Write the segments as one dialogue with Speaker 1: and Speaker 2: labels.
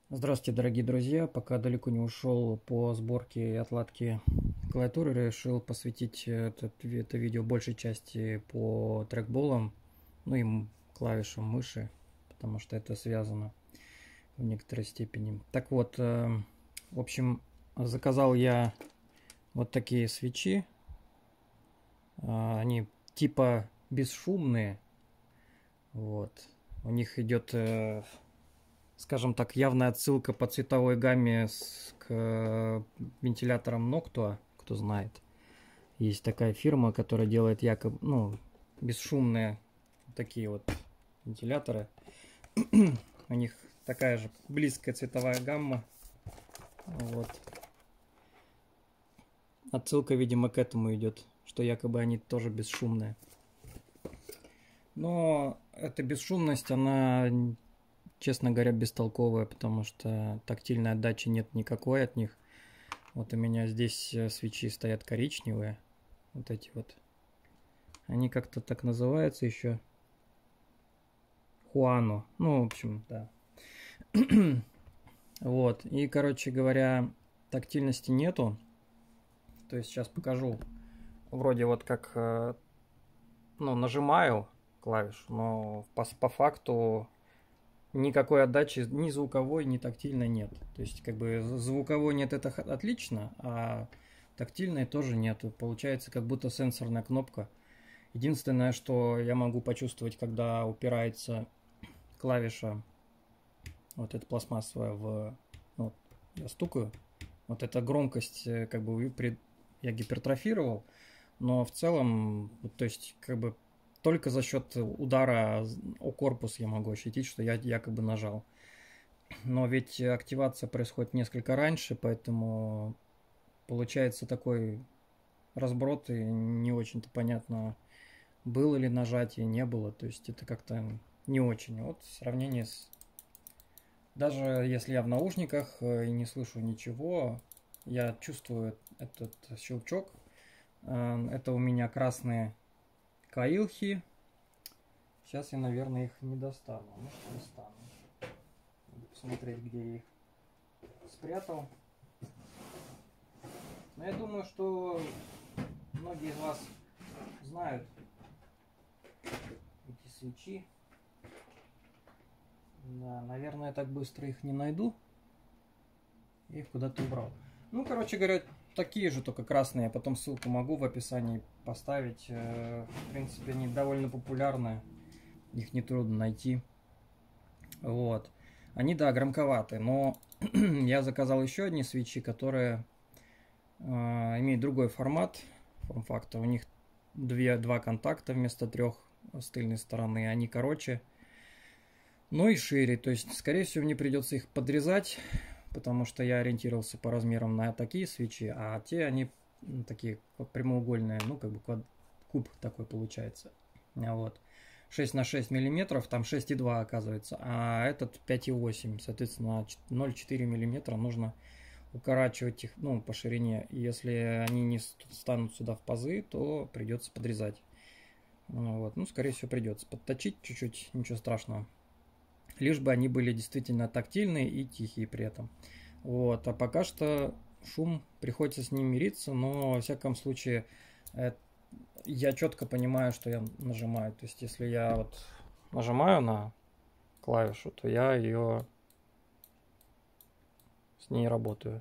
Speaker 1: Здравствуйте, дорогие друзья! Пока далеко не ушел по сборке и отладке клавиатуры, решил посвятить это видео большей части по трекболам, ну и клавишам мыши, потому что это связано в некоторой степени. Так вот, в общем, заказал я вот такие свечи. Они типа бесшумные. Вот. У них идет, скажем так, явная отсылка по цветовой гамме к вентиляторам Noctua, кто знает. Есть такая фирма, которая делает якобы, ну, бесшумные такие вот вентиляторы. У них такая же близкая цветовая гамма. Вот. Отсылка, видимо, к этому идет, что якобы они тоже бесшумные. Но эта бесшумность, она, честно говоря, бестолковая, потому что тактильной отдачи нет никакой от них. Вот у меня здесь свечи стоят коричневые, вот эти вот. Они как-то так называются еще. Хуано. Ну, в общем, да. Вот. И, короче говоря, тактильности нету. То есть сейчас покажу. Вроде вот как, ну, нажимаю клавишу, но по факту никакой отдачи ни звуковой, ни тактильной нет. То есть, как бы звуковой нет, это отлично, а тактильной тоже нету. Получается, как будто сенсорная кнопка. Единственное, что я могу почувствовать, когда упирается клавиша, вот эта пластмассовая, вот, я стукаю, вот эта громкость, как бы я гипертрофировал, но в целом, то есть, как бы только за счет удара о корпус я могу ощутить, что я якобы нажал. Но ведь активация происходит несколько раньше, поэтому получается такой разброд, и не очень-то понятно, было ли нажатие, не было. То есть это как-то не очень. Вот в сравнении с... Даже если я в наушниках и не слышу ничего, я чувствую этот щелчок. Это у меня красные каилхи. Сейчас я, наверное, их не достану. Может, достану. Надо посмотреть, где я их спрятал. Но я думаю, что многие из вас знают эти свечи. Да, наверное, я так быстро их не найду. Я их куда-то убрал. Ну, короче говоря, такие же, только красные. Я потом ссылку могу в описании поставить. В принципе, они довольно популярны. Их нетрудно найти. Вот. Они, да, громковаты, но я заказал еще одни свечи, которые имеют другой формат, форм-фактор. У них два контакта вместо трех с тыльной стороны. Они короче, но и шире. То есть, скорее всего, мне придется их подрезать, потому что я ориентировался по размерам на такие свечи, а те, они такие прямоугольные, ну, как бы куб такой получается. Вот. 6 на 6 миллиметров, там 6,2 оказывается, а этот 5,8, соответственно, 0,4 миллиметра нужно укорачивать их, ну, по ширине. И если они не станут сюда в пазы, то придется подрезать. Вот. Ну, скорее всего, придется подточить чуть-чуть, ничего страшного. Лишь бы они были действительно тактильные и тихие при этом. Вот. А пока что шум, приходится с ним мириться, но, во всяком случае, я четко понимаю, что я нажимаю. То есть, если я вот нажимаю на клавишу, то я ее с ней работаю.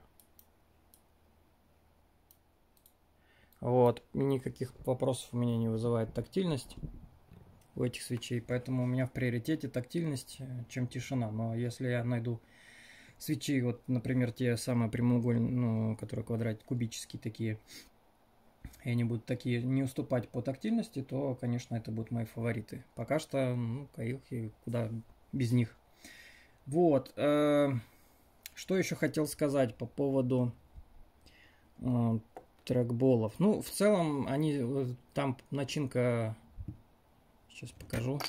Speaker 1: Вот. Никаких вопросов у меня не вызывает тактильность у этих свечей. Поэтому у меня в приоритете тактильность, чем тишина. Но если я найду свечи, вот, например, те самые прямоугольные, ну, которые кубические такие, и они будут такие не уступать по тактильности, то, конечно, это будут мои фавориты. Пока что, ну, каилхи, куда без них. Вот. Что еще хотел сказать по поводу трекболов. Ну, в целом, они, там начинка, сейчас покажу.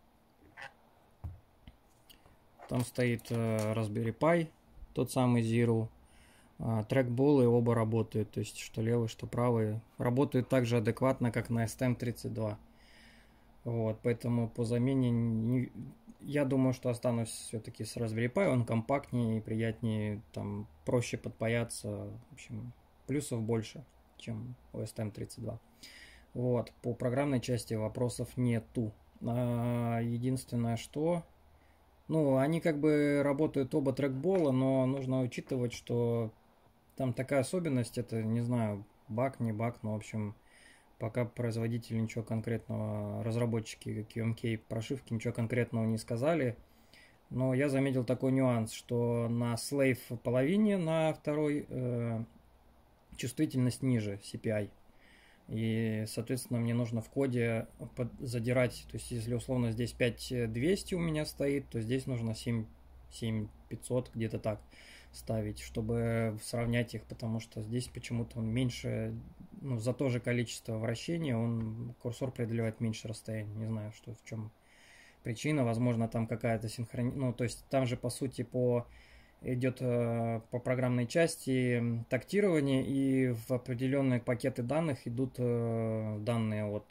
Speaker 1: Там стоит Raspberry Pi, тот самый Zero. Трекболы оба работают, то есть что левый, что правый. Работают так же адекватно, как на STM32. Вот, поэтому по замене я думаю, что останусь все-таки с Raspberry Pi. Он компактнее и приятнее, там проще подпаяться. В общем, плюсов больше, чем OS X32. Вот, по программной части вопросов нету. Единственное, что... Ну, они как бы работают оба трекбола, но нужно учитывать, что там такая особенность, это, не знаю, баг, не баг, но, в общем, пока производитель ничего конкретного, разработчики QMK прошивки ничего конкретного не сказали. Но я заметил такой нюанс, что на Slave половине, на второй, чувствительность ниже CPI. И, соответственно, мне нужно в коде задирать, то есть если условно здесь 5200 у меня стоит, то здесь нужно 7500 где-то так ставить, чтобы сравнять их, потому что здесь почему-то он меньше, ну, за то же количество вращений курсор преодолевает меньше расстояния. Не знаю, что в чем причина, возможно, там какая-то синхронизация, ну, то есть там же, по сути, идет по программной части тактирование, и в определенные пакеты данных идут данные от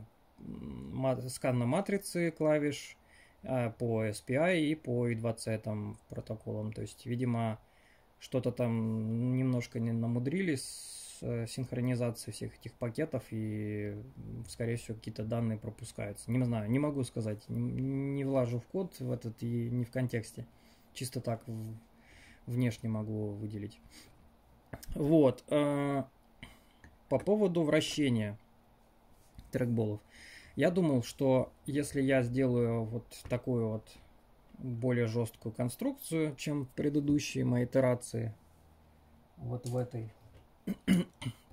Speaker 1: скана матрицы клавиш по SPI и по I2C там протоколам. То есть, видимо, что-то там немножко не намудрили с синхронизацией всех этих пакетов, и, скорее всего, какие-то данные пропускаются. Не знаю, не могу сказать, не влажу в код в этот и не в контексте. Чисто так внешне могу выделить. Вот. По поводу вращения трекболов. Я думал, что если я сделаю вот такую вот более жесткую конструкцию, чем предыдущие мои итерации, вот в этой, то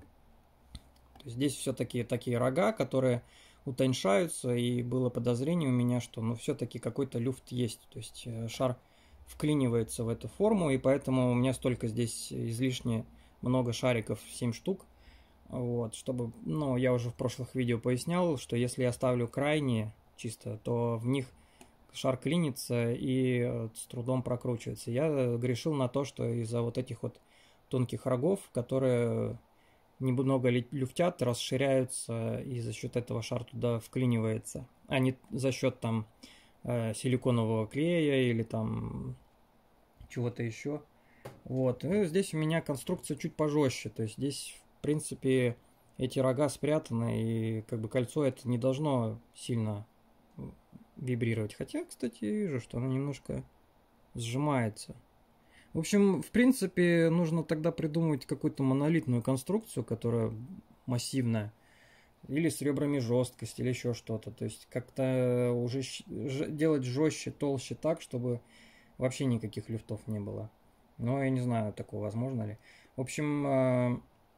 Speaker 1: здесь все-таки такие рога, которые утоньшаются, и было подозрение у меня, что ну все-таки какой-то люфт есть, то есть шар вклинивается в эту форму, и поэтому у меня столько здесь излишне много шариков, 7 штук. Вот, чтобы, ну, я уже в прошлых видео пояснял, что если я ставлю крайние чисто, то в них шар клинится и с трудом прокручивается. Я грешил на то, что из-за вот этих вот тонких рогов, которые немного люфтят, расширяются, и за счет этого шар туда вклинивается, а не за счет там силиконового клея или там чего-то еще. Вот. И здесь у меня конструкция чуть пожестче. То есть здесь, в принципе, эти рога спрятаны, и как бы кольцо это не должно сильно вибрировать. Хотя, кстати, вижу, что оно немножко сжимается. В общем, в принципе, нужно тогда придумать какую-то монолитную конструкцию, которая массивная. Или с ребрами жесткости, или еще что-то. То есть как-то уже делать жестче, толще так, чтобы вообще никаких люфтов не было. Но я не знаю, такое возможно ли. В общем,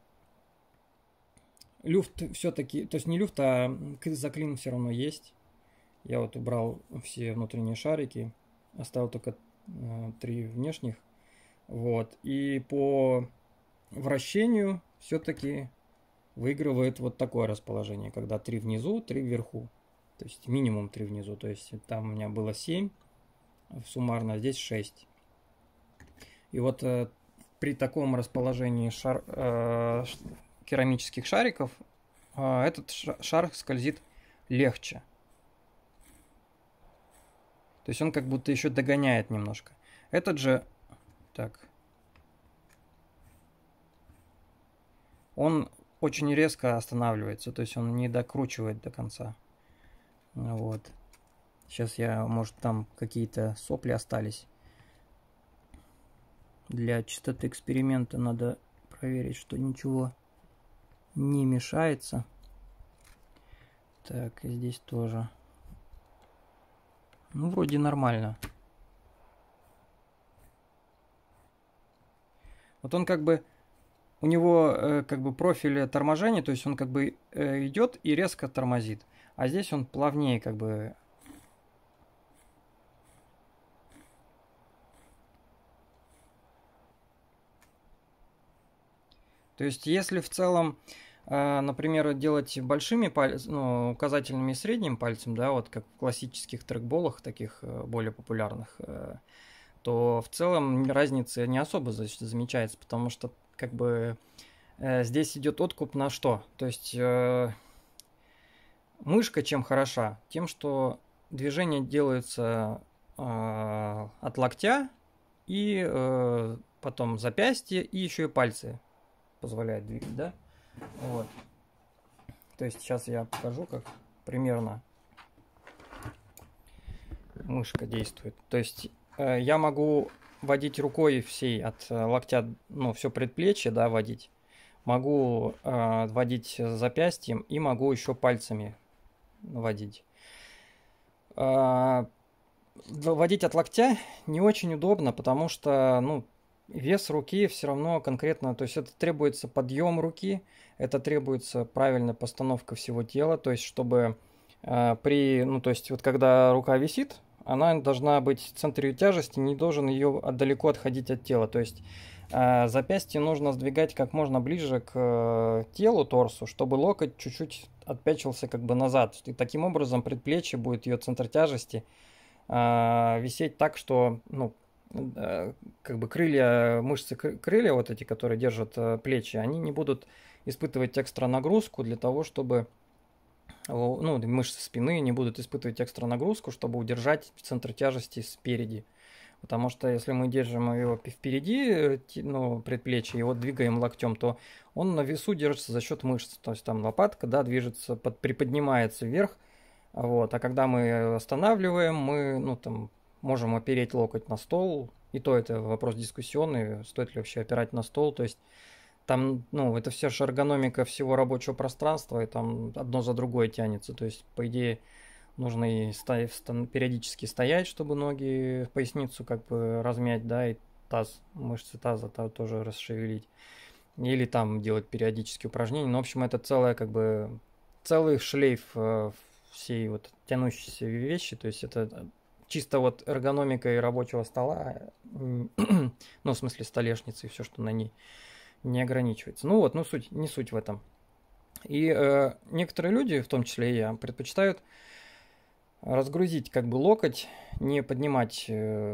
Speaker 1: люфт все-таки, то есть не люфт, а заклин все равно есть. Я вот убрал все внутренние шарики, оставил только 3 внешних. Вот. И по вращению все-таки выигрывает вот такое расположение, когда 3 внизу, 3 вверху. То есть минимум 3 внизу. То есть там у меня было 7 суммарно, а здесь 6. И вот при таком расположении керамических шариков этот шар скользит легче. То есть он как будто еще догоняет немножко. Этот же... Так. Он очень резко останавливается, то есть он не докручивает до конца. Вот. Сейчас может, там какие-то сопли остались. Для чистоты эксперимента надо проверить, что ничего не мешается. Так, и здесь тоже. Ну, вроде нормально. Вот он как бы... У него как бы профиль торможения, то есть он как бы идет и резко тормозит. А здесь он плавнее как бы... То есть если в целом, например, делать большими пальцами, указательными и средним пальцем, да, вот как в классических трекболах, таких более популярных, то в целом разницы не особо замечается, потому что как бы здесь идет откуп на что? То есть Мышка чем хороша? Тем, что движение делается от локтя и потом запястье и еще и пальцы позволяет двигать, да? Вот. То есть сейчас я покажу, как примерно мышка действует. То есть я могу водить рукой всей от локтя, ну, все предплечье, да, водить. Могу водить запястьем и могу еще пальцами водить. Водить от локтя не очень удобно, потому что, ну, вес руки все равно конкретно, то есть это требуется подъем руки, это требуется правильная постановка всего тела, то есть чтобы ну, то есть вот когда рука висит, она должна быть в центре тяжести, не должен ее далеко отходить от тела, то есть запястье нужно сдвигать как можно ближе к телу, торсу, чтобы локоть чуть-чуть отпячился как бы назад, и таким образом предплечье будет ее центр тяжести висеть так, что, ну, как бы крылья, мышцы крылья, вот эти, которые держат плечи, они не будут испытывать экстра нагрузку для того, чтобы, ну, мышцы спины не будут испытывать экстра нагрузку, чтобы удержать центр тяжести спереди. Потому что если мы держим его впереди, ну, предплечье, и вот двигаем локтем, то он на весу держится за счет мышц. То есть там лопатка, да, движется, приподнимается вверх. Вот. А когда мы останавливаем, мы, ну, там, можем опереть локоть на стол. И то это вопрос дискуссионный, стоит ли вообще опирать на стол. То есть там, ну, это вся эргономика всего рабочего пространства, и там одно за другое тянется. То есть, по идее, нужно и периодически стоять, чтобы ноги, поясницу как бы размять, да, и таз, мышцы таза тоже расшевелить. Или там делать периодические упражнения. Ну, в общем, это целая, как бы, целый шлейф всей вот тянущейся вещи. То есть это чисто вот эргономика и рабочего стола, ну, в смысле столешницы и все, что на ней, не ограничивается. Ну вот, ну суть, не суть в этом. И некоторые люди, в том числе и я, предпочитают разгрузить как бы локоть, не поднимать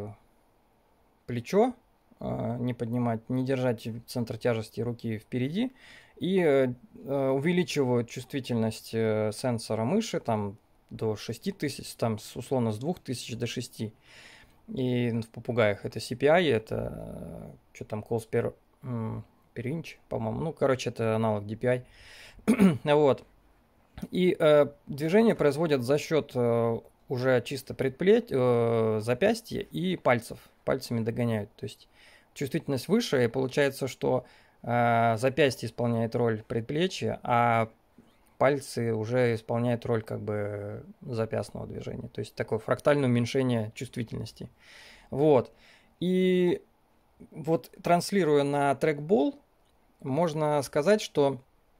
Speaker 1: плечо, не поднимать, не держать центр тяжести руки впереди, и увеличивают чувствительность сенсора мыши там до 6000, там условно с 2000 до 6. И в попугаях это CPI, это что там, calls per inch, по-моему. Ну, короче, это аналог DPI. Вот. И движение производят за счет уже чисто запястья и пальцев. Пальцами догоняют. То есть чувствительность выше, и получается, что запястье исполняет роль предплечья, а пальцы уже исполняют роль как бы запястного движения. То есть такое фрактальное уменьшение чувствительности. Вот. И вот транслируя на трекбол, можно сказать, что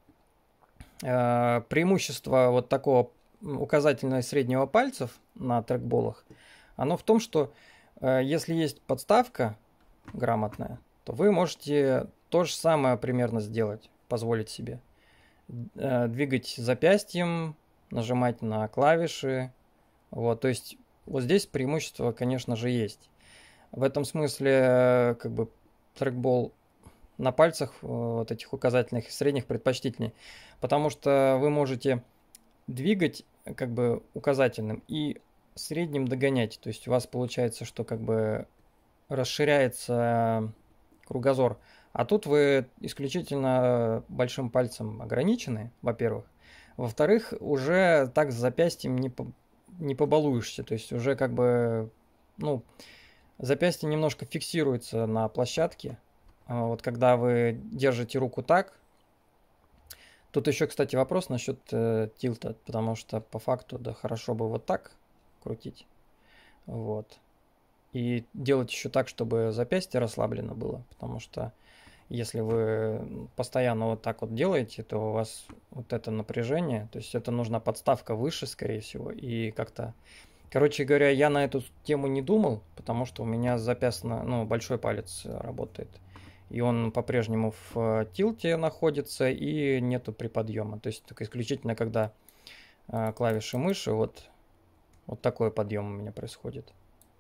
Speaker 1: преимущество вот такого указательного и среднего пальцев на трекболах, оно в том, что если есть подставка грамотная, то вы можете то же самое примерно сделать, позволить себе. Двигать запястьем, нажимать на клавиши. Вот, то есть вот здесь преимущество, конечно же, есть. В этом смысле, как бы, трекбол на пальцах вот этих указательных и средних предпочтительнее, потому что вы можете двигать как бы указательным и средним догонять. То есть у вас получается, что как бы расширяется кругозор. А тут вы исключительно большим пальцем ограничены, во-первых. Во-вторых, уже так с запястьем не побалуешься. То есть уже как бы, ну, запястье немножко фиксируется на площадке. Вот когда вы держите руку так. Тут еще, кстати, вопрос насчет тилта, потому что по факту, да, хорошо бы вот так крутить. Вот. И делать еще так, чтобы запястье расслаблено было, потому что если вы постоянно вот так вот делаете, то у вас вот это напряжение, то есть это нужна подставка выше, скорее всего, и как-то... Короче говоря, я на эту тему не думал, потому что у меня запястно, ну, большой палец работает. И он по-прежнему в тилте находится, и нету приподъема. То есть только исключительно, когда клавиши мыши, вот такой подъем у меня происходит.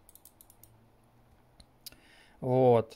Speaker 1: Вот.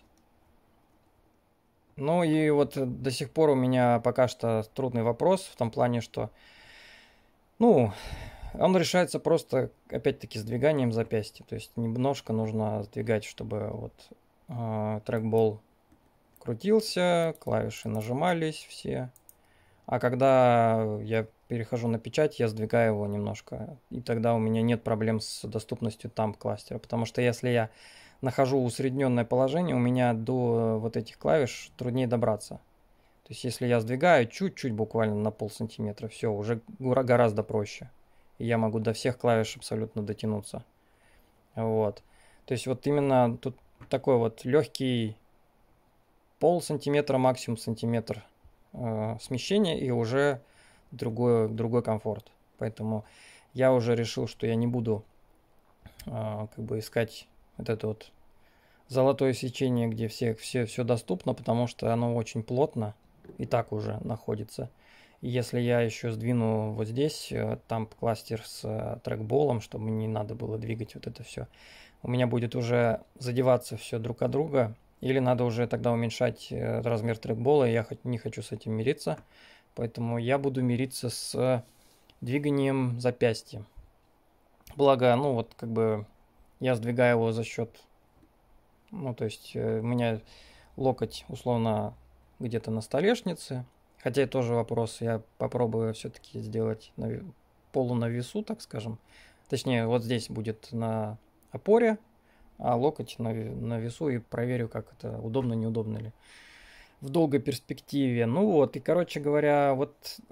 Speaker 1: Ну и вот до сих пор у меня пока что трудный вопрос в том плане, что Ну, он решается просто, опять-таки, сдвиганием запястья. То есть немножко нужно сдвигать, чтобы вот трекбол крутился, клавиши нажимались все. А когда я перехожу на печать, я сдвигаю его немножко. И тогда у меня нет проблем с доступностью тамп кластера. Потому что если я нахожу усредненное положение, у меня до вот этих клавиш труднее добраться. То есть если я сдвигаю чуть-чуть буквально на полсантиметра, все, уже гораздо проще. И я могу до всех клавиш абсолютно дотянуться. Вот. То есть вот именно тут такой вот легкий полсантиметра, максимум сантиметр смещения и уже другой комфорт. Поэтому я уже решил, что я не буду как бы искать вот это вот золотое сечение, где все доступно, потому что оно очень плотно и так уже находится. И если я еще сдвину вот здесь там кластер с трекболом, чтобы не надо было двигать вот это все, у меня будет уже задеваться все друг от друга. Или надо уже тогда уменьшать размер трекбола, я не хочу с этим мириться. Поэтому я буду мириться с двиганием запястья. Благо, ну вот как бы я сдвигаю его за счет, ну то есть у меня локоть условно где-то на столешнице. Хотя это тоже вопрос, я попробую все-таки сделать полу на весу, так скажем. Точнее, вот здесь будет на опоре, а локоть на весу, и проверю, как это удобно, неудобно ли в долгой перспективе. Ну вот, и короче говоря, вот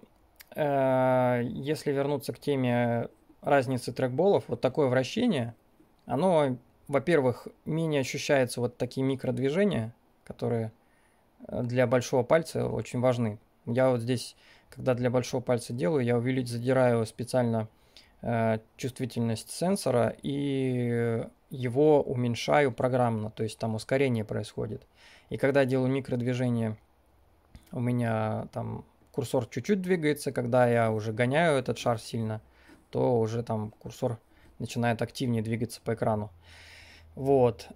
Speaker 1: если вернуться к теме разницы трекболов, вот такое вращение, оно, во-первых, менее ощущается вот такие микродвижения, которые для большого пальца очень важны. Я вот здесь, когда для большого пальца делаю, я задираю специально чувствительность сенсора и его уменьшаю программно, то есть там ускорение происходит. И когда я делаю микродвижение, у меня там курсор чуть-чуть двигается, когда я уже гоняю этот шар сильно, то уже там курсор начинает активнее двигаться по экрану. Вот.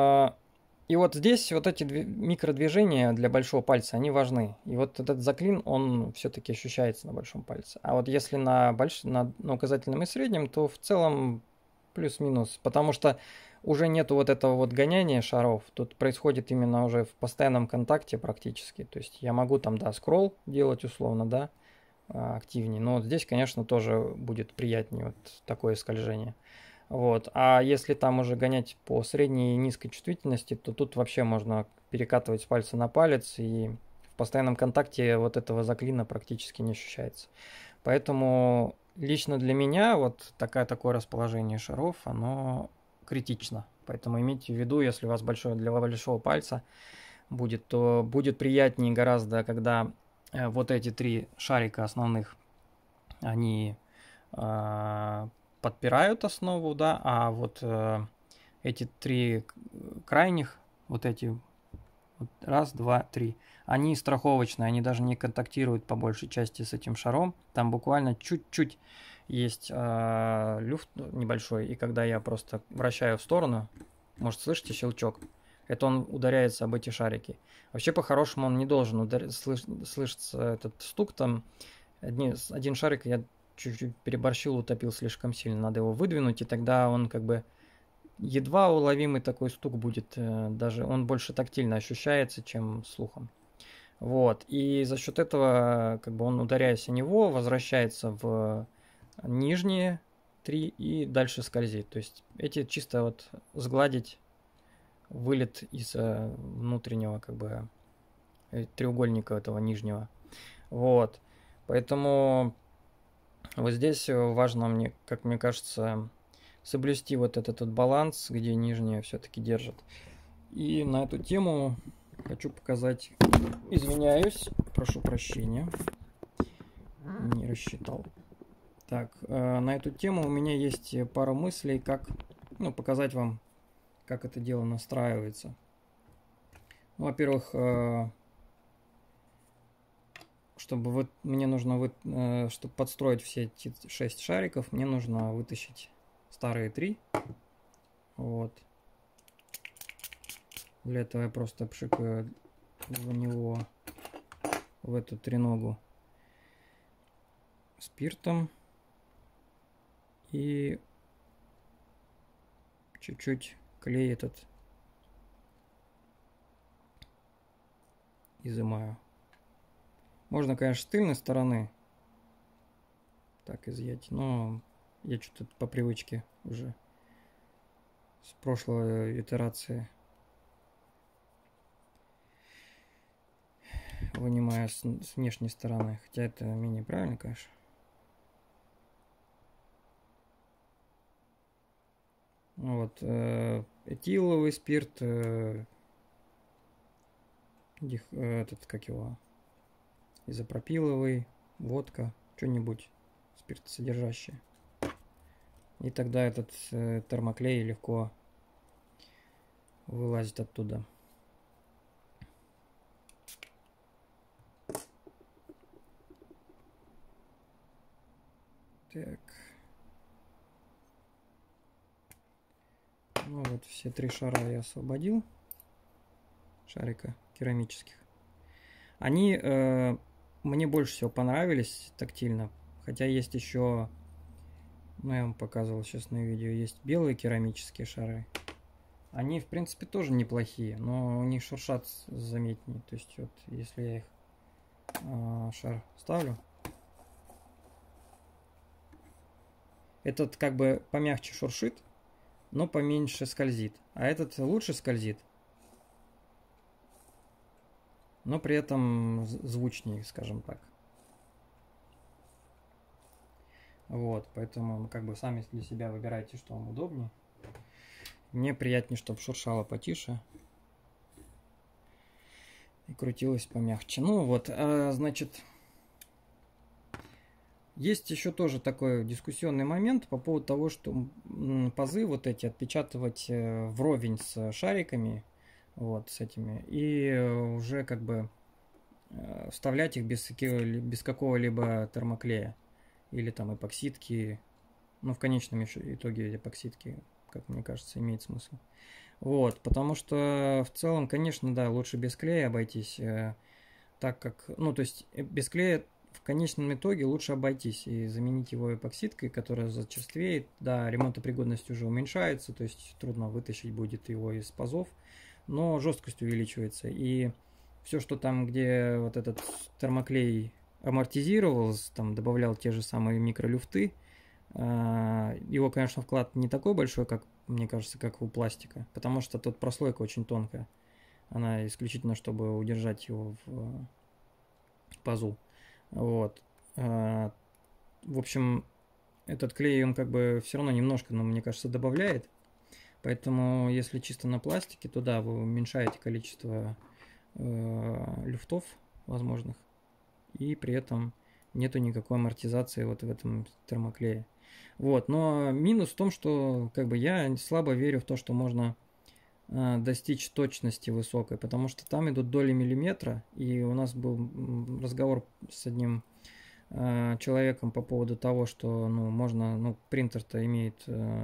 Speaker 1: И вот здесь вот эти микродвижения для большого пальца, они важны. И вот этот заклин, он все-таки ощущается на большом пальце. А вот если на указательном и среднем, то в целом плюс-минус. Потому что уже нету вот этого вот гоняния шаров. Тут происходит именно уже в постоянном контакте практически. То есть я могу там, да, скролл делать условно, да, активнее. Но вот здесь, конечно, тоже будет приятнее вот такое скольжение. Вот. А если там уже гонять по средней и низкой чувствительности, то тут вообще можно перекатывать с пальца на палец, и в постоянном контакте вот этого заклина практически не ощущается. Поэтому лично для меня вот такое расположение шаров, оно критично. Поэтому имейте в виду, если у вас для большого пальца будет, то будет приятнее гораздо, когда вот эти три шарика основных, они подпирают основу, да, а вот эти три крайних, вот эти, вот, раз, два, три, они страховочные, они даже не контактируют по большей части с этим шаром, там буквально чуть-чуть есть люфт небольшой, и когда я просто вращаю в сторону, может, слышите щелчок, это он ударяется об эти шарики. Вообще, по-хорошему, он не должен слышаться этот стук там. Один шарик я чуть-чуть переборщил, утопил слишком сильно. Надо его выдвинуть, и тогда он как бы едва уловимый такой стук будет. Даже он больше тактильно ощущается, чем слухом. Вот. И за счет этого, как бы он, ударяясь о него, возвращается в нижние три и дальше скользит. То есть эти чисто вот сгладить вылет из внутреннего как бы треугольника этого нижнего. Вот. Поэтому вот здесь важно мне, как мне кажется, соблюсти вот этот вот баланс, где нижнее все-таки держит. И на эту тему хочу показать, извиняюсь, прошу прощения, не рассчитал. Так, на эту тему у меня есть пара мыслей, как, ну, показать вам, как это дело настраивается. Ну, во-первых, чтобы мне нужно, чтобы подстроить все эти 6 шариков, мне нужно вытащить старые 3. Вот. Для этого я просто пшикаю в него, в эту треногу, спиртом. И чуть-чуть клей этот изымаю. Можно, конечно, с тыльной стороны так изъять, но я что-то по привычке уже с прошлой итерации вынимаю с внешней стороны, хотя это менее правильно, конечно. Вот, этиловый спирт, этот, как его, изопропиловый, водка, что-нибудь спиртосодержащее. И тогда этот термоклей легко вылазит оттуда. Так. Ну вот, все 3 шара я освободил. Шарика керамических. Они мне больше всего понравились тактильно. Хотя есть еще, ну я вам показывал сейчас на видео, есть белые керамические шары. Они, в принципе, тоже неплохие, но у них шуршат заметнее. То есть вот, если я их шар ставлю, этот как бы помягче шуршит, но поменьше скользит. А этот лучше скользит, но при этом звучнее, скажем так. Вот, поэтому как бы сами для себя выбирайте, что вам удобнее. Мне приятнее, чтобы шуршало потише и крутилось помягче. Ну вот, значит, есть еще тоже такой дискуссионный момент по поводу того, что пазы вот эти отпечатывать вровень с шариками, вот с этими, и уже как бы вставлять их без какого-либо термоклея или там эпоксидки. Ну, в конечном итоге эпоксидки, как мне кажется, имеет смысл. Вот, потому что в целом, конечно, да, лучше без клея обойтись, так как, ну, то есть без клея в конечном итоге лучше обойтись и заменить его эпоксидкой, которая зачерствеет. Да, ремонтопригодность уже уменьшается, то есть трудно вытащить будет его из пазов, но жесткость увеличивается. И все, что там, где вот этот термоклей амортизировался, там добавлял те же самые микролюфты, его, конечно, вклад не такой большой, как, мне кажется, как у пластика, потому что тут прослойка очень тонкая. Она исключительно, чтобы удержать его в пазу. Вот. В общем, этот клей, он как бы все равно немножко, но мне кажется, добавляет. Поэтому, если чисто на пластике, то да, вы уменьшаете количество люфтов возможных. И при этом нету никакой амортизации вот в этом термоклее. Вот, но минус в том, что как бы я слабо верю в то, что можно достичь точности высокой, потому что там идут доли миллиметра, и у нас был разговор с одним человеком по поводу того, что ну, можно, ну, принтер-то имеет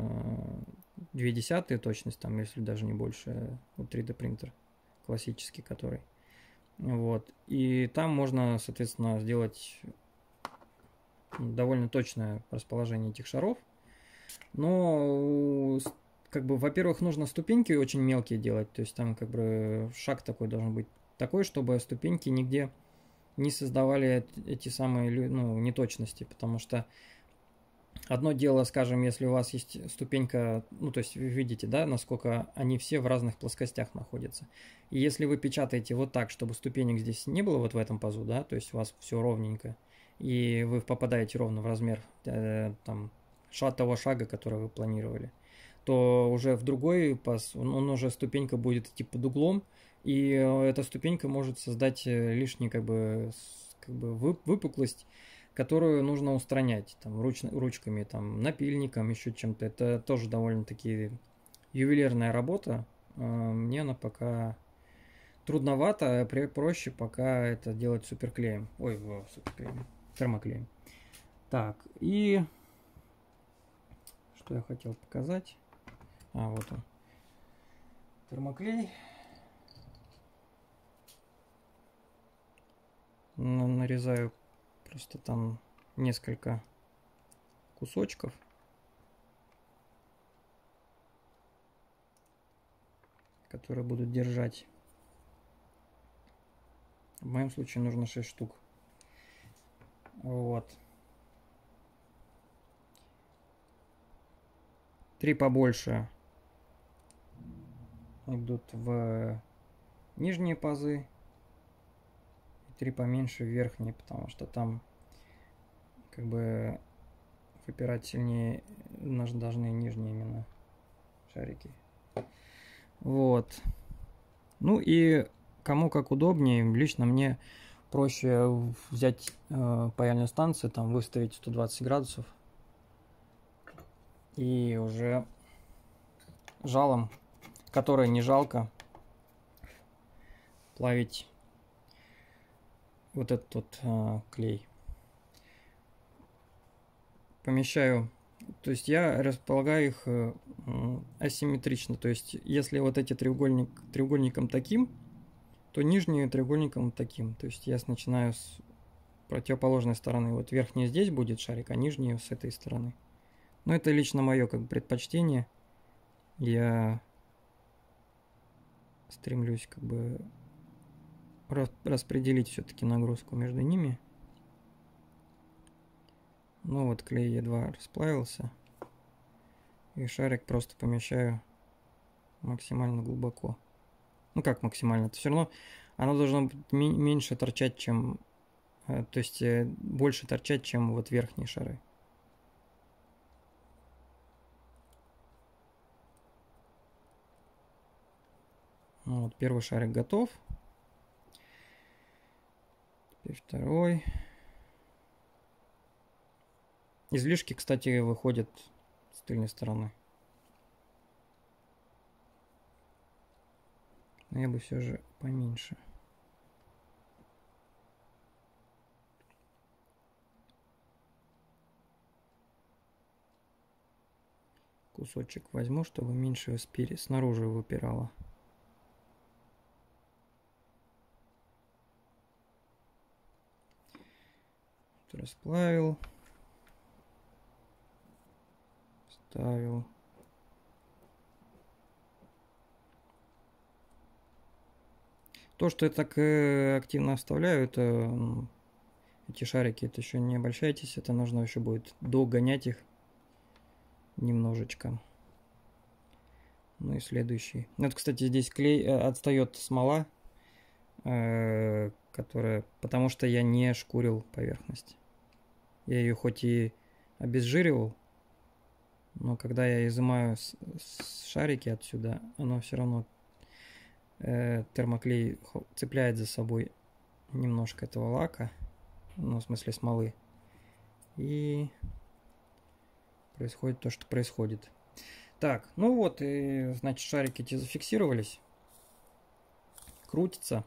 Speaker 1: 0,2 точность, там, если даже не больше, вот 3D принтер классический, который. Вот. И там можно, соответственно, сделать довольно точное расположение этих шаров. Но, как бы, во-первых, нужно ступеньки очень мелкие делать. То есть там, как бы, шаг такой должен быть такой, чтобы ступеньки нигде не создавали эти самые, ну, неточности. Потому что одно дело, скажем, если у вас есть ступенька, ну, то есть вы видите, да, насколько они все в разных плоскостях находятся. И если вы печатаете вот так, чтобы ступенек здесь не было вот в этом пазу, да, то есть у вас все ровненько, и вы попадаете ровно в размер там того шага, который вы планировали, то уже в другой паз, он уже ступенька будет идти под углом, и эта ступенька может создать лишний как бы выпуклость, которую нужно устранять там, ручками, там, напильником, еще чем-то. Это тоже довольно-таки ювелирная работа. Мне она пока трудновато, а проще пока это делать суперклеем. Ой, суперклеем, термоклеем. Так, и что я хотел показать? Вот он. Термоклей. Нарезаю просто там несколько кусочков. которые будут держать. В моем случае нужно 6 штук. Вот. 3 побольше идут в нижние пазы. И 3 поменьше в верхние, потому что там как бы выпирать сильнее должны нижние именно шарики. Вот. Ну и кому как удобнее. Лично мне проще взять паяльную станцию, там выставить 120 градусов и уже жалом, которое не жалко, плавить вот этот вот клей. Помещаю, то есть я располагаю их асимметрично, то есть если вот эти треугольником таким, то нижние треугольником таким, то есть я начинаю с противоположной стороны, вот верхний здесь будет шарик, а нижний с этой стороны. Но это лично мое как бы предпочтение, я стремлюсь как бы распределить все-таки нагрузку между ними. Ну вот клей едва расплавился. И шарик просто помещаю максимально глубоко. Ну как максимально? Это все равно оно должно быть меньше торчать, чем... То есть больше торчать, чем вот верхние шары. Вот первый шарик готов. Теперь второй. Излишки, кстати, выходят с тыльной стороны. Но я бы все же поменьше. Кусочек возьму, чтобы меньше снаружи выпирало. Расплавил. Ставил. То, что я так активно вставляю, это эти шарики, это еще не обольщайтесь, это нужно еще будет догонять их немножечко. Ну и следующий. Вот, кстати, здесь клей отстает смола, которая, потому что я не шкурил поверхность. Я ее хоть и обезжиривал, но когда я изымаю шарики отсюда, оно все равно термоклей цепляет за собой немножко этого лака, ну, в смысле смолы, и происходит то, что происходит. Так, ну вот, и, значит, шарики эти зафиксировались, крутится.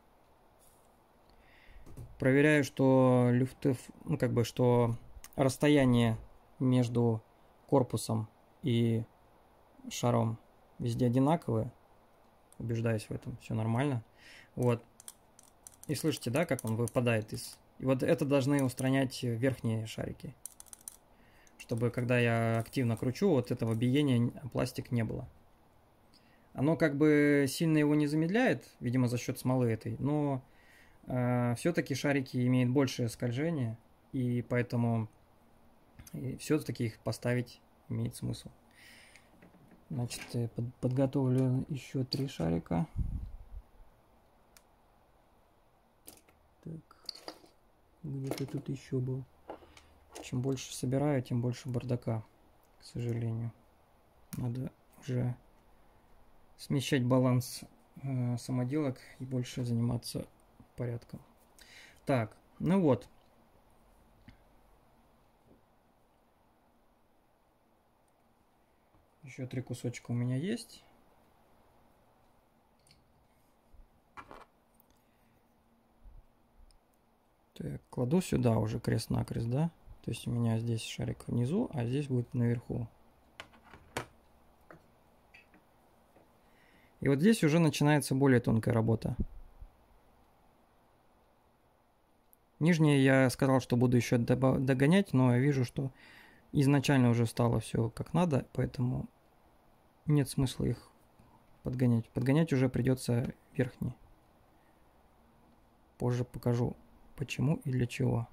Speaker 1: Проверяю, что люфты, ну, как бы, что расстояние между корпусом и шаром везде одинаковые. Убеждаюсь в этом, все нормально. Вот. И слышите, да, как он выпадает из... И вот это должны устранять верхние шарики. Чтобы, когда я активно кручу, вот этого биения пластик не было. Оно как бы сильно его не замедляет, видимо, за счет смолы этой, но все-таки шарики имеют большее скольжение, и поэтому все-таки их поставить имеет смысл. Значит, я подготовлю еще 3 шарика. Так, где-то тут еще был. Чем больше собираю, тем больше бардака, к сожалению. Надо уже смещать баланс самоделок и больше заниматься порядком. Так, ну вот. Еще 3 кусочка у меня есть. Так, кладу сюда уже крест-накрест, да? То есть у меня здесь шарик внизу, а здесь будет наверху. И вот здесь уже начинается более тонкая работа. Нижние я сказал, что буду еще догонять, но я вижу, что изначально уже стало все как надо, поэтому нет смысла их подгонять. Подгонять уже придется верхний. Позже покажу, почему и для чего.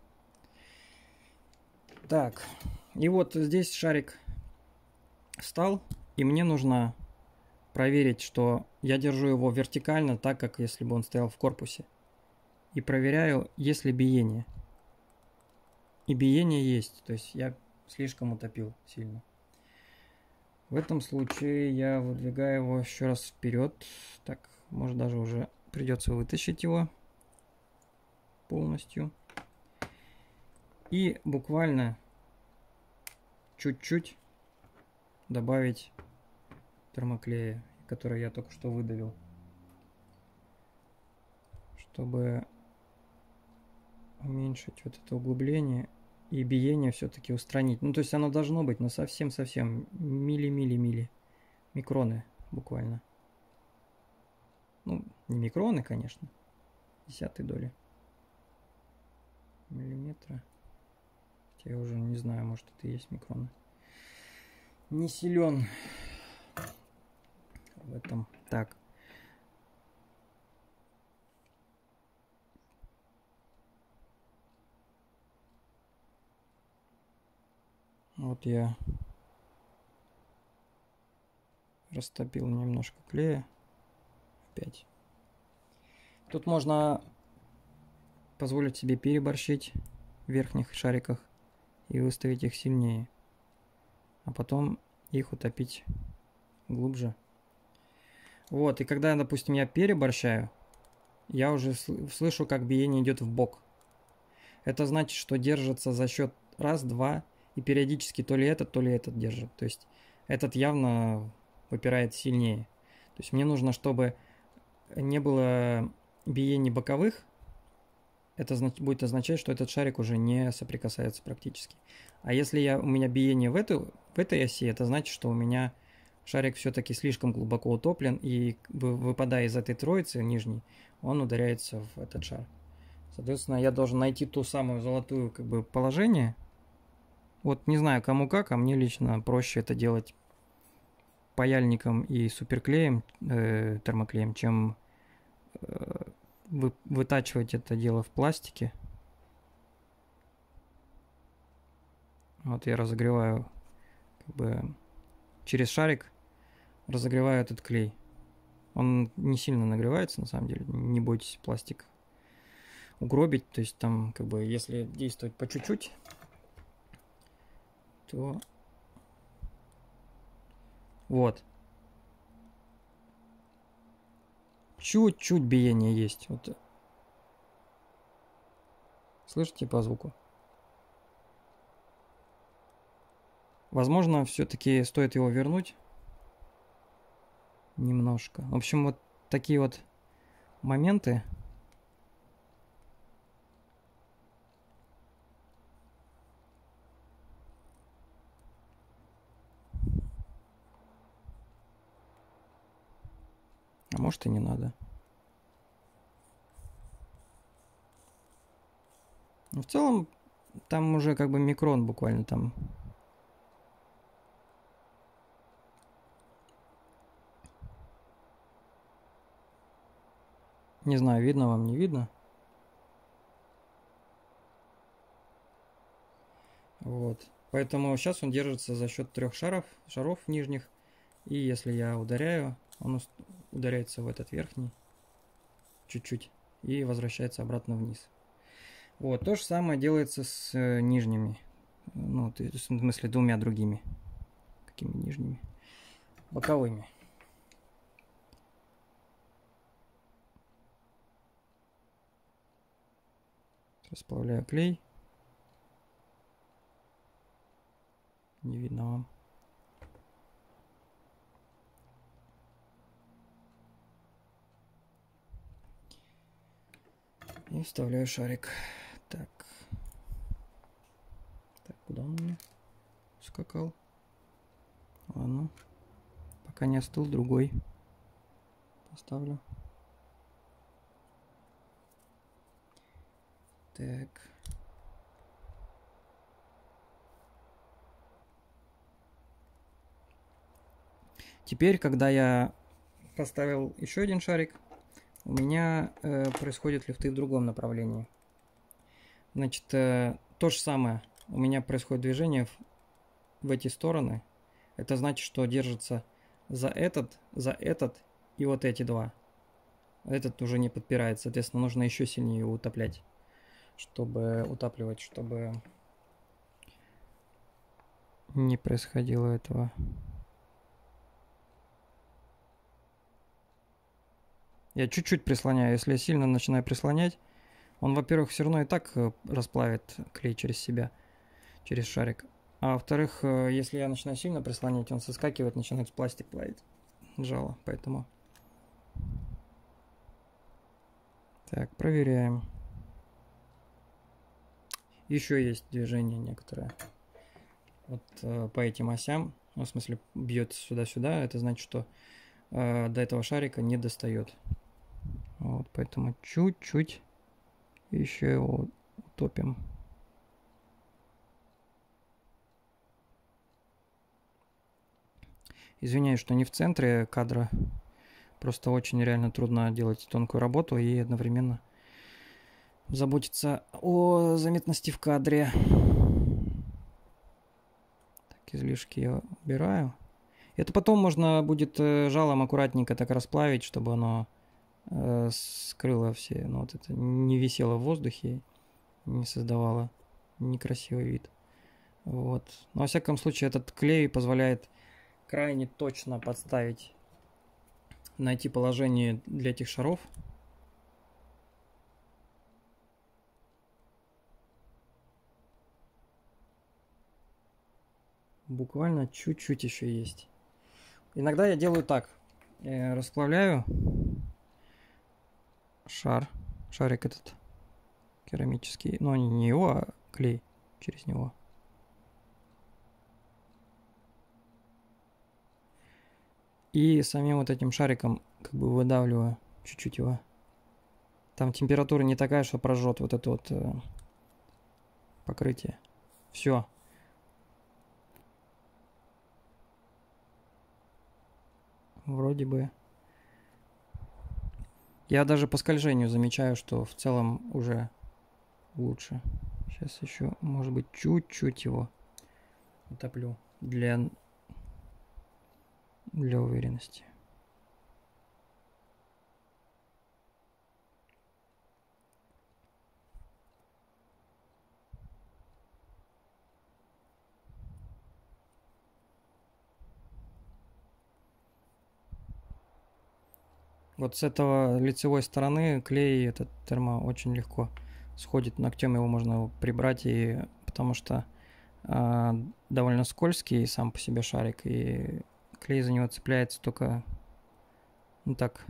Speaker 1: Так, и вот здесь шарик встал, и мне нужно проверить, что я держу его вертикально, так как если бы он стоял в корпусе. И проверяю, есть ли биение. И биение есть, то есть я слишком утопил сильно. В этом случае я выдвигаю его еще раз вперед. Так, может даже уже придется вытащить его полностью. И буквально чуть-чуть добавить термоклея, который я только что выдавил, чтобы уменьшить вот это углубление и биение все-таки устранить. Ну, то есть оно должно быть, но совсем-совсем мили-мили-мили. Микроны буквально. Ну, не микроны, конечно. Десятой доли миллиметра. Хотя я уже не знаю, может это и есть микроны. Не силен в этом. Так. Вот я растопил немножко клея. Опять. Тут можно позволить себе переборщить в верхних шариках и выставить их сильнее. А потом их утопить глубже. Вот, и когда, допустим, я переборщаю, я уже слышу, как биение идет в бок. Это значит, что держится за счет раз, два, и периодически то ли этот держит. То есть этот явно выпирает сильнее. То есть мне нужно, чтобы не было биений боковых. Это будет означать, что этот шарик уже не соприкасается практически. А если у меня биение в этой оси, это значит, что у меня шарик все-таки слишком глубоко утоплен, и выпадая из этой троицы нижней, он ударяется в этот шар. Соответственно, я должен найти ту самую золотую положение. Вот не знаю кому как, а мне лично проще это делать паяльником и суперклеем, термоклеем, чем вытачивать это дело в пластике. Вот я разогреваю через шарик, разогреваю этот клей. Он не сильно нагревается, на самом деле, не бойтесь пластик угробить. То есть там если действовать по чуть-чуть, то вот. Чуть-чуть биение есть. Вот. Слышите по звуку? Возможно, все-таки стоит его вернуть немножко. В общем, вот такие вот моменты. А может и не надо. Но в целом там уже микрон буквально там. Не знаю, видно вам, не видно. Вот. Поэтому сейчас он держится за счет 3 шаров нижних. И если я ударяю, он ударяется в этот верхний чуть-чуть и возвращается обратно вниз. Вот. То же самое делается с нижними. Ну, в смысле, 2 другими. Какими нижними? Боковыми. Расплавляю клей. Не видно вам. И вставляю шарик. Так. Так, куда он у меня скакал? Ладно. Пока не остыл, другой поставлю. Так. Теперь, когда я поставил еще один шарик, у меня происходят лифты в другом направлении. Значит, то же самое. У меня происходит движение в эти стороны. Это значит, что держится за этот и вот эти два. Этот уже не подпирает, соответственно, нужно еще сильнее его утоплять, чтобы утапливать, чтобы не происходило этого. Я чуть-чуть прислоняю. Если я сильно начинаю прислонять, он, во-первых, все равно и так расплавит клей через себя, через шарик. А во-вторых, если я начинаю сильно прислонять, он соскакивает, начинает пластик плавить. Жало, поэтому... Так, проверяем. Еще есть движение некоторое. Вот по этим осям. Ну, в смысле, бьет сюда-сюда. Это значит, что до этого шарика не достает. Вот, поэтому чуть-чуть еще его утопим. Извиняюсь, что не в центре кадра. Просто очень реально трудно делать тонкую работу и одновременно заботиться о заметности в кадре. Так, излишки я убираю. Это потом можно будет жалом аккуратненько так расплавить, чтобы оно скрыло все, ну вот это не висело в воздухе, не создавало некрасивый вид. Вот. Но во всяком случае этот клей позволяет крайне точно подставить, найти положение для этих шаров. Буквально чуть-чуть еще есть. Иногда я делаю так. Я расплавляю шарик этот керамический. Но не его, а клей через него. И самим вот этим шариком как бы выдавливаю чуть-чуть его. Там температура не такая, что прожжет вот это вот покрытие. Все. Вроде бы. Я даже по скольжению замечаю, что в целом уже лучше. Сейчас еще, может быть, чуть-чуть его утоплю для уверенности. Вот с этого лицевой стороны клей этот термо очень легко сходит. Ногтем его можно прибрать, и потому что довольно скользкий сам по себе шарик, и клей за него цепляется только ну так.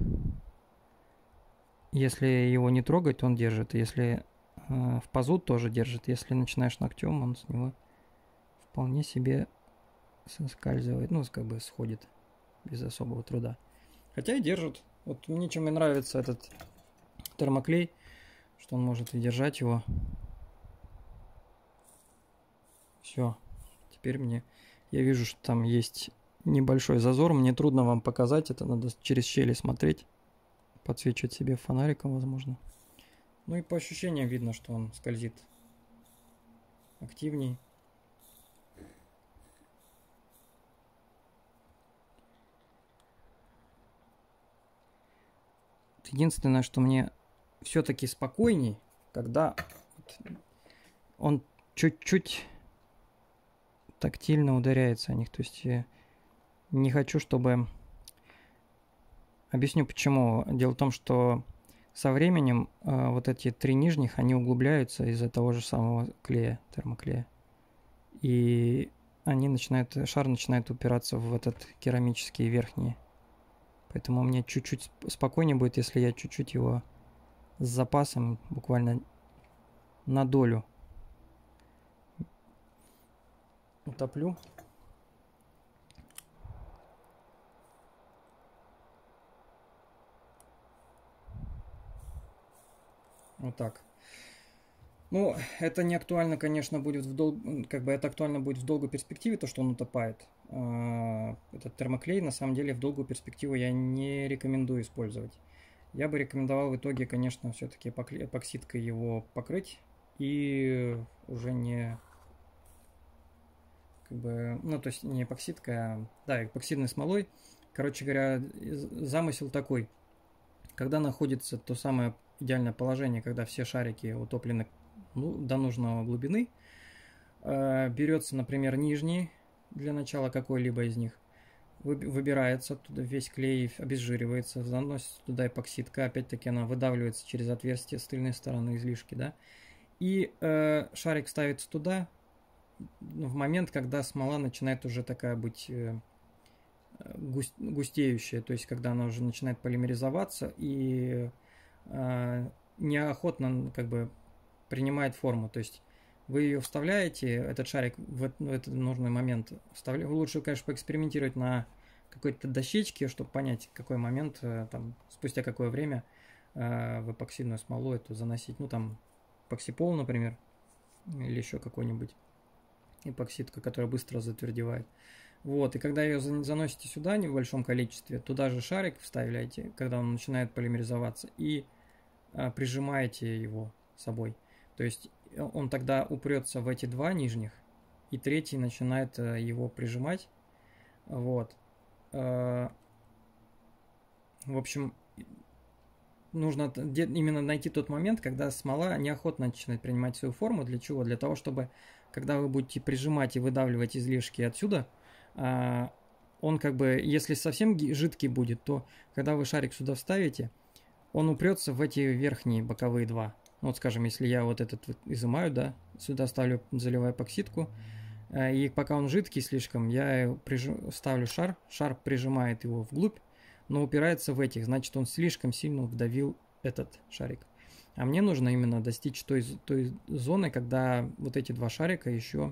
Speaker 1: Если его не трогать, он держит. Если в пазу тоже держит. Если начинаешь ногтем, он с него вполне себе соскальзывает, ну, как бы сходит без особого труда. Хотя и держит. Вот мне чем и нравится этот термоклей, что он может и держать его. Все. Теперь я вижу, что там есть небольшой зазор. Мне трудно вам показать. Это надо через щели смотреть. Подсвечивать себе фонариком, возможно. Ну и по ощущениям видно, что он скользит активней. Единственное, что мне все-таки спокойней, когда он чуть-чуть тактильно ударяется о них. То есть я не хочу, чтобы... Объясню почему. Дело в том, что со временем вот эти три нижних, они углубляются из-за того же самого клея, термоклея. И шар начинает упираться в этот керамический верхний. Поэтому мне чуть-чуть спокойнее будет, если я чуть-чуть его с запасом, буквально на долю, утоплю. Вот так. Ну, это не актуально, конечно, будет как бы это актуально будет в долгой перспективе, то, что он утопает. Этот термоклей, на самом деле, в долгую перспективу я не рекомендую использовать. Я бы рекомендовал в итоге, конечно, все-таки эпоксидкой его покрыть и уже не, как бы, ну, то есть не эпоксидкой, да, эпоксидной смолой. Короче говоря, замысел такой. Когда находится то самое идеальное положение, когда все шарики утоплены, ну, до нужного глубины, берется, например, нижний для начала какой-либо из них, выбирается оттуда весь клей, обезжиривается, заносится туда эпоксидка, опять-таки она выдавливается через отверстие с тыльной стороны излишки, да, и шарик ставится туда в момент, когда смола начинает уже такая быть густеющая, то есть когда она уже начинает полимеризоваться и неохотно как бы принимает форму, то есть вы ее вставляете, этот шарик в этот нужный момент вставляете. Лучше, конечно, поэкспериментировать на какой-то дощечке, чтобы понять, какой момент, там, спустя какое время в эпоксидную смолу эту заносить. Ну, там, эпоксипол, например, или еще какой-нибудь эпоксидка, которая быстро затвердевает. Вот, и когда ее заносите сюда в большом количестве, туда же шарик вставляете, когда он начинает полимеризоваться, и прижимаете его собой. То есть он тогда упрется в эти два нижних, и третий начинает его прижимать. Вот. В общем, нужно именно найти тот момент, когда смола неохотно начинает принимать свою форму. Для чего? Для того, чтобы, когда вы будете прижимать и выдавливать излишки отсюда, он как бы, если совсем жидкий будет, то когда вы шарик сюда вставите, он упрется в эти верхние боковые два. Вот, скажем, если я вот этот вот изымаю, да, сюда ставлю, заливаю эпоксидку, и пока он жидкий слишком, я ставлю шар прижимает его вглубь, но упирается в этих, значит, он слишком сильно вдавил этот шарик. А мне нужно именно достичь той зоны, когда вот эти два шарика еще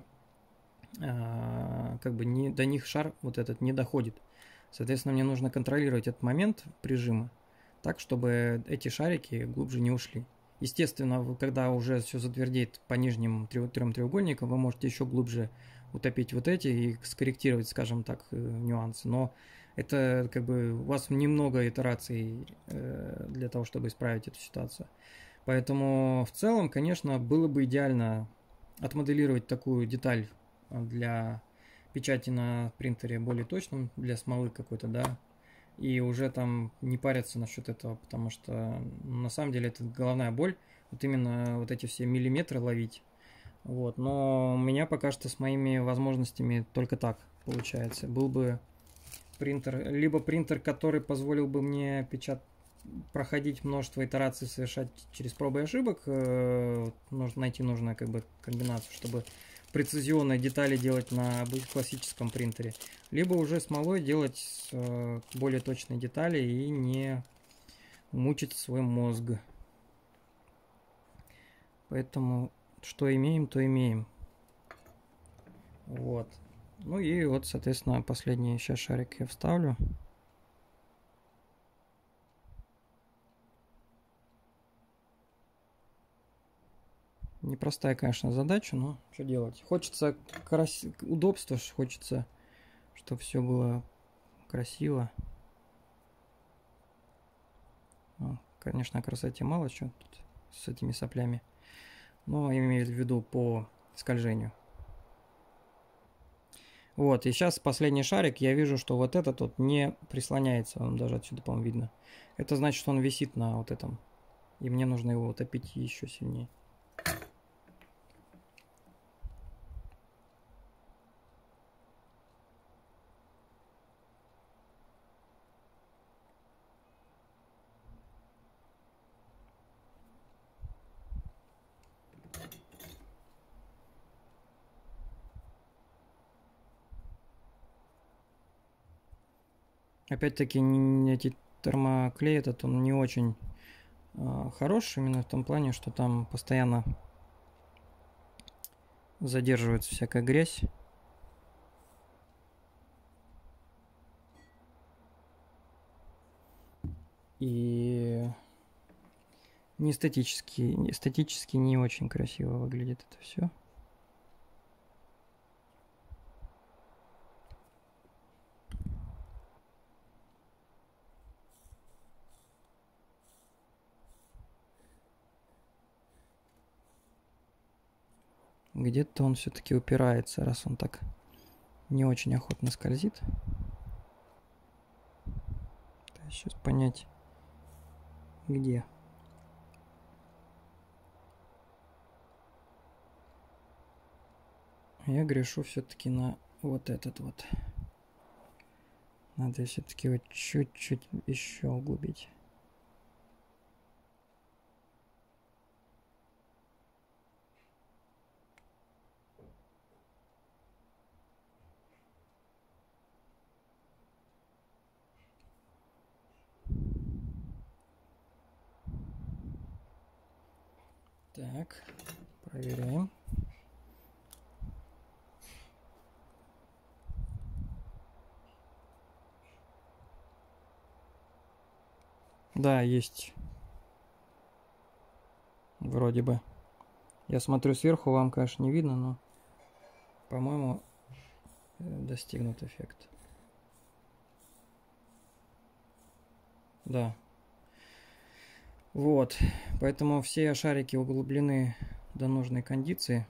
Speaker 1: как бы до них шар вот этот не доходит. Соответственно, мне нужно контролировать этот момент прижима так, чтобы эти шарики глубже не ушли. Естественно, когда уже все затвердеет по нижним трем треугольникам, вы можете еще глубже утопить вот эти и скорректировать, скажем так, нюансы. Но это как бы у вас немного итераций для того, чтобы исправить эту ситуацию. Поэтому в целом, конечно, было бы идеально отмоделировать такую деталь для печати на принтере более точном, для смолы какой-то, да, и уже там не париться насчет этого, потому что на самом деле это головная боль, вот именно вот эти все миллиметры ловить. Вот, но у меня пока что с моими возможностями только так получается. Был бы принтер, либо принтер, который позволил бы мне проходить множество итераций, совершать через пробы и ошибок, нужно найти нужную как бы комбинацию, чтобы прецизионные детали делать на классическом принтере, либо уже смолой делать более точные детали и не мучить свой мозг. Поэтому что имеем, то имеем. Вот. Ну и вот, соответственно, последний сейчас шарик я вставлю. Непростая, конечно, задача, но что делать? Хочется удобства, хочется, чтобы все было красиво. Ну, конечно, о красоте мало что тут с этими соплями, но имею в виду по скольжению. Вот, и сейчас последний шарик, я вижу, что вот этот вот не прислоняется, он даже отсюда, по-моему, видно. Это значит, что он висит на вот этом, и мне нужно его утопить еще сильнее. Опять-таки, эти термоклей этот, он не очень хорош, именно в том плане, что там постоянно задерживается всякая грязь. И эстетически не очень красиво выглядит это все. Где-то он все-таки упирается, раз он так не очень охотно скользит. Сейчас понять, где. Я грешу все-таки на вот этот вот. Надо все-таки его чуть-чуть еще углубить. Так, проверяем. Да, есть. Вроде бы. Я смотрю сверху, вам, конечно, не видно, но, по-моему, достигнут эффект. Да. Вот. Поэтому все шарики углублены до нужной кондиции.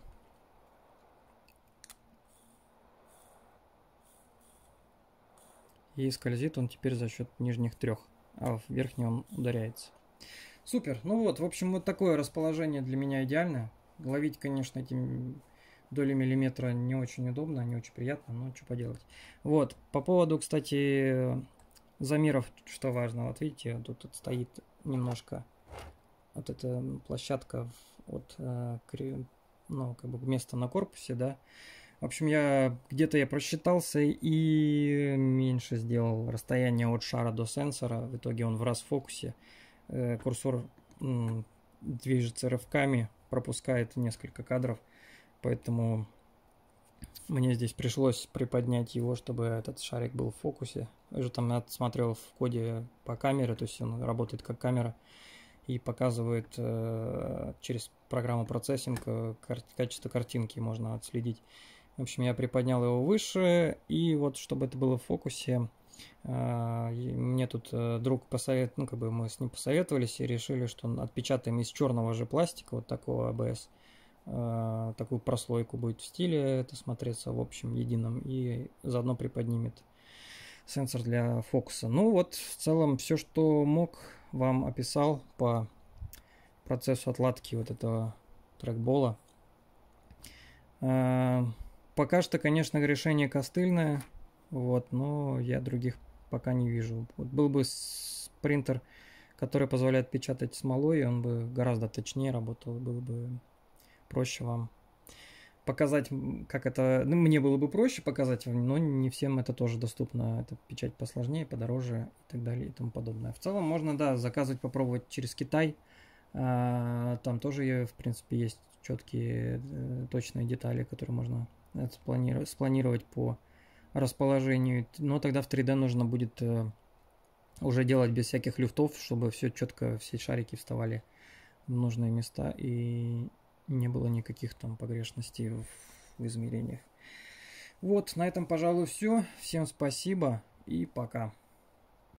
Speaker 1: И скользит он теперь за счет нижних трех, а в верхний он ударяется. Супер. Ну вот, в общем, вот такое расположение для меня идеальное. Ловить, конечно, этим доли миллиметра не очень удобно, не очень приятно, но что поделать. Вот, по поводу, кстати, замеров, что важно. Вот видите, тут стоит немножко вот эта площадка от ну, как бы места на корпусе, да. В общем, где-то я просчитался и меньше сделал расстояние от шара до сенсора. В итоге он в расфокусе. Курсор движется рывками, пропускает несколько кадров, поэтому мне здесь пришлось приподнять его, чтобы этот шарик был в фокусе. Я же там отсматривал в коде по камере, то есть он работает как камера и показывает через программу процессинг качество картинки, можно отследить. В общем, я приподнял его выше, и вот чтобы это было в фокусе, мне тут друг посоветовал, ну, как бы мы с ним посоветовались и решили, что отпечатаем из черного же пластика, вот такого АБС, такую прослойку будет в стиле это смотреться в общем едином, и заодно приподнимет сенсор для фокуса. Ну вот, в целом все, что мог, вам описал по процессу отладки вот этого трекбола. Пока что, конечно, решение костыльное, вот, но я других пока не вижу. Вот был бы принтер, который позволяет печатать смолой, он бы гораздо точнее работал, было бы проще вам показать, как это... Ну, мне было бы проще показать, но не всем это тоже доступно. Это печать посложнее, подороже и так далее и тому подобное. В целом можно, да, заказывать, попробовать через Китай. Там тоже, в принципе, есть четкие, точные детали, которые можно спланировать по расположению. Но тогда в 3D нужно будет уже делать без всяких люфтов, чтобы все четко, все шарики вставали в нужные места и не было никаких там погрешностей в измерениях. Вот, на этом, пожалуй, все. Всем спасибо и пока.